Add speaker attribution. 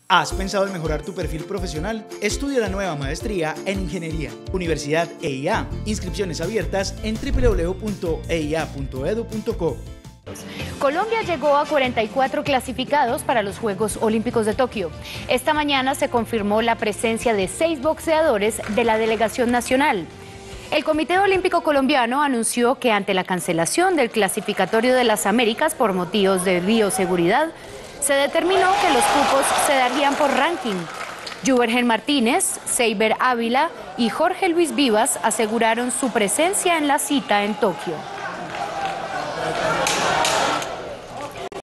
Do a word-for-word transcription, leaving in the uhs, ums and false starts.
Speaker 1: ¿Has pensado en mejorar tu perfil profesional? Estudia la nueva maestría en Ingeniería, Universidad E I A. Inscripciones abiertas en doble u doble u doble u punto e i a punto e d u punto co.
Speaker 2: Colombia llegó a cuarenta y cuatro clasificados para los Juegos Olímpicos de Tokio. Esta mañana se confirmó la presencia de seis boxeadores de la delegación nacional. El Comité Olímpico Colombiano anunció que ante la cancelación del clasificatorio de las Américas por motivos de bioseguridad, se determinó que los cupos se darían por ranking. Juvergen Martínez, Seiber Ávila y Jorge Luis Vivas aseguraron su presencia en la cita en Tokio.